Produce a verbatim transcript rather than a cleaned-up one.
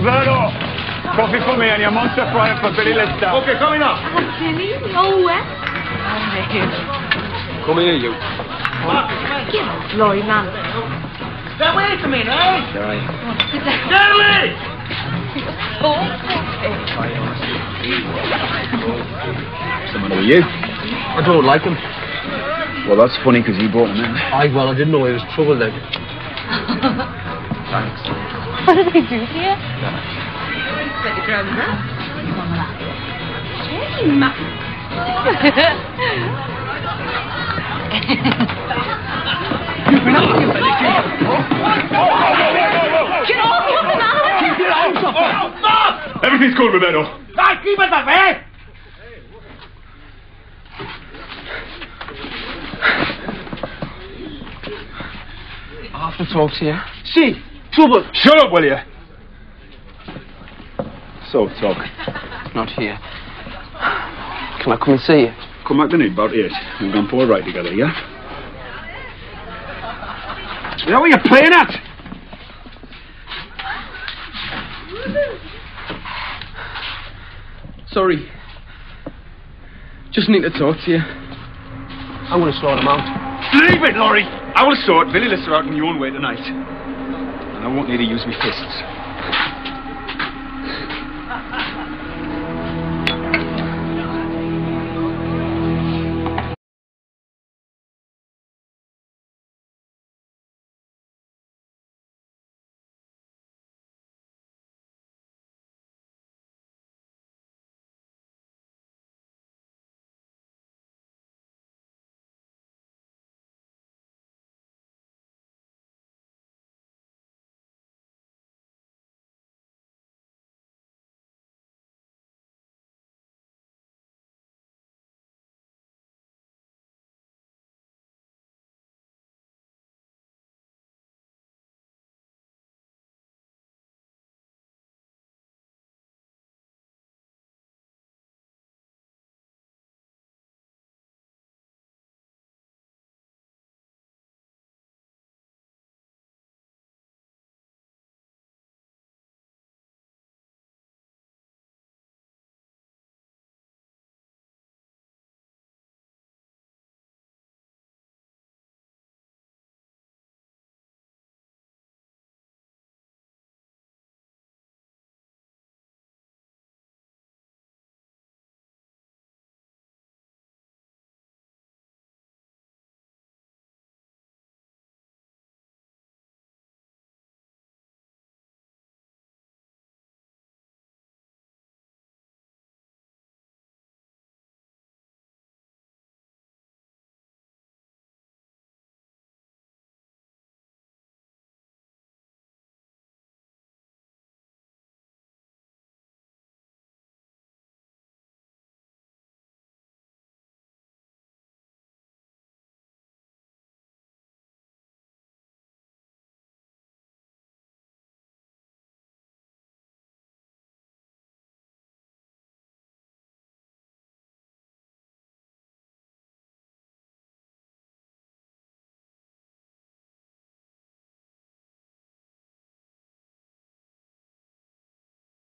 Roberto! Coffee for me and your monster fry for Billy Lister. Okay, coming up. Oh, Billy? No way. Come here, you. Get out, Laurie, man. Now, wait a minute, eh? Sorry. Sit down. Gentlemen! What's the matter with you? I don't like him. Well, that's funny because you brought him in. Aye, well, I didn't know he was trouble then. Thanks. What did they do to you? Like a drum, huh? Hey, ma. You've been out here, Billy. Get off him now! Keep your arms up! Stop! Everything's cool, Roberto. Stop, keep it that way! I have to talk to you. See, trouble. Shut up, will you? So, talk. Not here. Can I come and see you? Come back tonight about eight. We're going to pour a ride together, yeah? Is that what you're playing at? Sorry. Just need to talk to you. I want to sort him out. Leave it, Laurie. I will sort Billy Lister out in your own way tonight. And I won't need to use my fists.